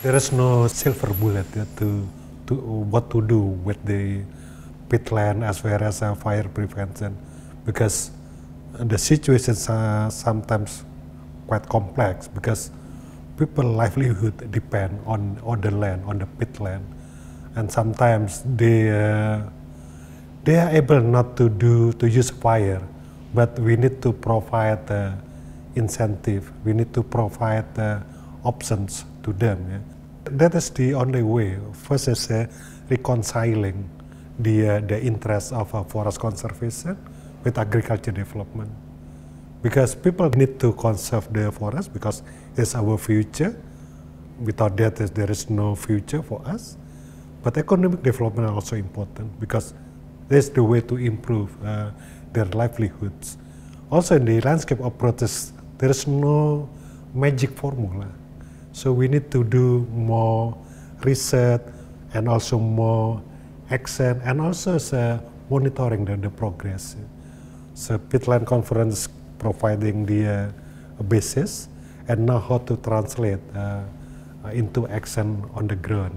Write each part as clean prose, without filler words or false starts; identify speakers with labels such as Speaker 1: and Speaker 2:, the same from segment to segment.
Speaker 1: There is no silver bullet to what to do with the peatland as well as fire prevention, because the situations are sometimes quite complex because people livelihood depend on the land, on the peatland, and sometimes they are able not to use fire, but we need to provide incentive. We need to provide options to them. Yeah? That is the only way. First is reconciling the interests of forest conservation with agriculture development, because people need to conserve the forest because it's our future. Without that, there is no future for us. But economic development is also important because that's the way to improve their livelihoods. Also, in the landscape approaches, there is no magic formula. So we need to do more research and also more action and also monitoring the progress. So Peatland Conference providing the basis and know how to translate into action on the ground.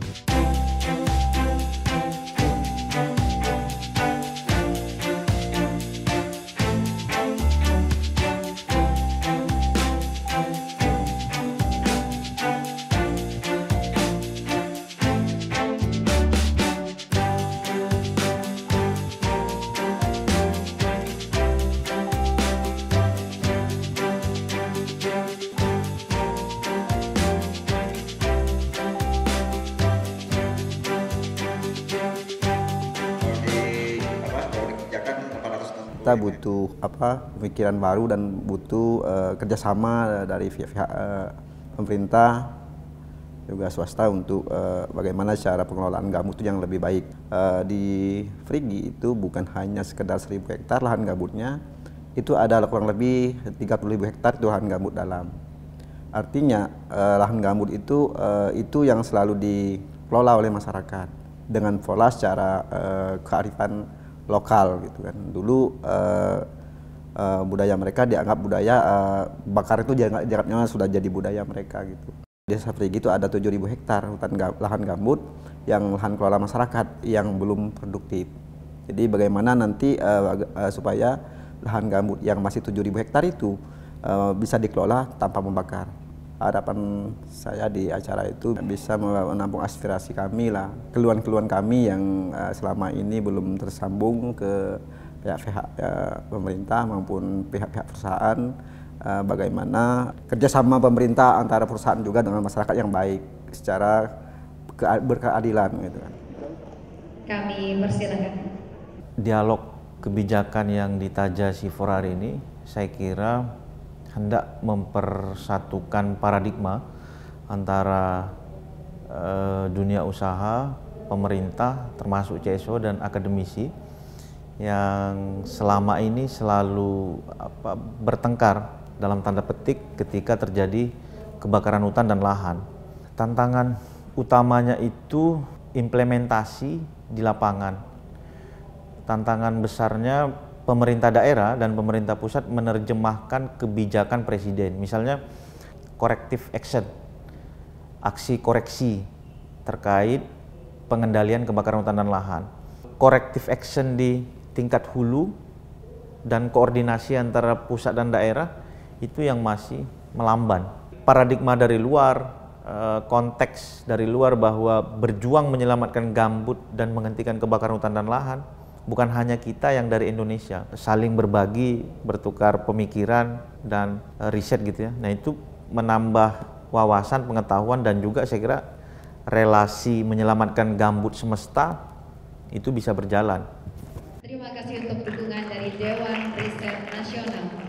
Speaker 2: Kita butuh pemikiran baru dan butuh kerjasama dari pihak pemerintah juga swasta untuk bagaimana cara pengelolaan gambut itu yang lebih baik. Di Frigi itu bukan hanya sekedar 1.000 hektar lahan gambutnya, itu ada kurang lebih 30.000 hektar itu lahan gambut dalam. Artinya lahan gambut itu yang selalu dikelola oleh masyarakat dengan pola secara kearifan lokal gitu kan. Dulu budaya mereka dianggap budaya bakar itu dianggapnya sudah jadi budaya mereka gitu. Di Desa Frigi itu ada 7.000 hektar lahan gambut yang lahan kelola masyarakat yang belum produktif. Jadi bagaimana nanti supaya lahan gambut yang masih 7.000 hektar itu bisa dikelola tanpa membakar. Harapan saya di acara itu bisa menampung aspirasi kami lah, keluhan-keluhan kami yang selama ini belum tersambung ke pihak-pihak pemerintah maupun pihak-pihak perusahaan, bagaimana kerjasama pemerintah antara perusahaan juga dengan masyarakat yang baik secara berkeadilan gitu kan.
Speaker 3: Kami persilakan.
Speaker 4: Dialog kebijakan yang ditaja C4 hari ini saya kira hendak mempersatukan paradigma antara dunia usaha, pemerintah, termasuk CSO dan akademisi yang selama ini selalu bertengkar dalam tanda petik ketika terjadi kebakaran hutan dan lahan. Tantangan utamanya itu implementasi di lapangan. Tantangan besarnya pemerintah daerah dan pemerintah pusat menerjemahkan kebijakan presiden, misalnya corrective action, aksi koreksi terkait pengendalian kebakaran hutan dan lahan. Corrective action di tingkat hulu dan koordinasi antara pusat dan daerah itu yang masih melamban. Paradigma dari luar, konteks dari luar bahwa berjuang menyelamatkan gambut dan menghentikan kebakaran hutan dan lahan bukan hanya kita yang dari Indonesia, saling berbagi, bertukar pemikiran dan riset gitu ya. Nah itu menambah wawasan, pengetahuan dan juga saya kira relasi menyelamatkan gambut semesta itu bisa berjalan.
Speaker 3: Terima kasih untuk dukungan dari Dewan Riset Nasional.